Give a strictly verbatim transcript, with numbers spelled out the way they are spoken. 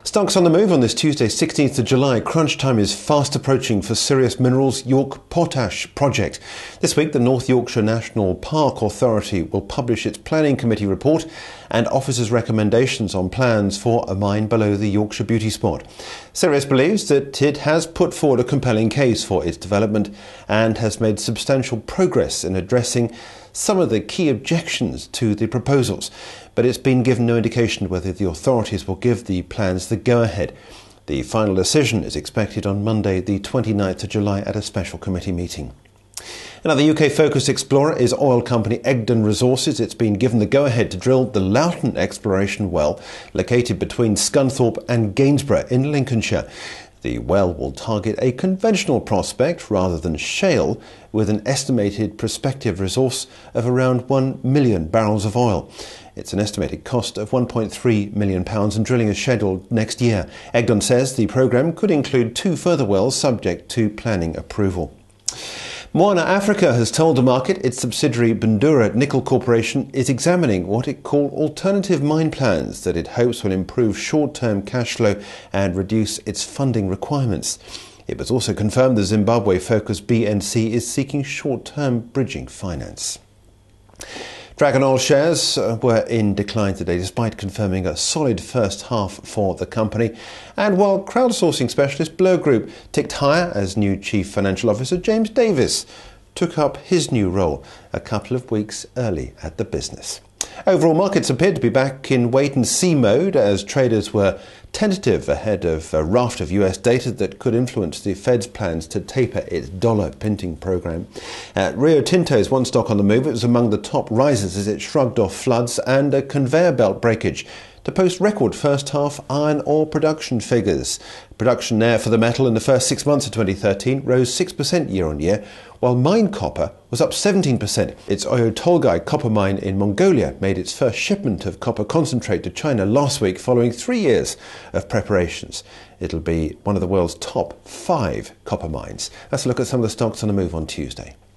Stocks on the move on this Tuesday, sixteenth of July. Crunch time is fast approaching for Sirius Minerals' York Potash Project. This week, the North Yorkshire National Park Authority will publish its Planning Committee report and officers' recommendations on plans for a mine below the Yorkshire beauty spot. Sirius believes that it has put forward a compelling case for its development and has made substantial progress in addressing some of the key objections to the proposals, but it's been given no indication whether the authorities will give the plans the go-ahead. The final decision is expected on Monday, the twenty-ninth of July, at a special committee meeting. Another U K-focused explorer is oil company Egdon Resources. It's been given the go-ahead to drill the Loughton exploration well, located between Scunthorpe and Gainsborough in Lincolnshire. The well will target a conventional prospect rather than shale, with an estimated prospective resource of around one million barrels of oil. It's an estimated cost of one point three million pounds and drilling is scheduled next year. Egdon says the programme could include two further wells subject to planning approval. Mwana Africa has told the market its subsidiary Bandura Nickel Corporation is examining what it called alternative mine plans that it hopes will improve short-term cash flow and reduce its funding requirements. It was also confirmed the Zimbabwe-focused B N C is seeking short-term bridging finance. Dragon Oil shares were in decline today despite confirming a solid first half for the company. And while crowdsourcing specialist Blow Group ticked higher as new Chief Financial Officer James Davis took up his new role a couple of weeks early at the business. Overall, markets appeared to be back in wait-and-see mode as traders were tentative ahead of a raft of U S data that could influence the Fed's plans to taper its dollar printing program. Uh, Rio Tinto is one stock on the move. It was among the top risers as it shrugged off floods and a conveyor belt breakage to post record first half iron ore production figures. Production there for the metal in the first six months of twenty thirteen rose six percent year on year, while mine copper was up seventeen percent. Its Oyu Tolgoi copper mine in Mongolia made its first shipment of copper concentrate to China last week following three years of preparations. It'll be one of the world's top five copper mines. Let's look at some of the stocks on the move on Tuesday.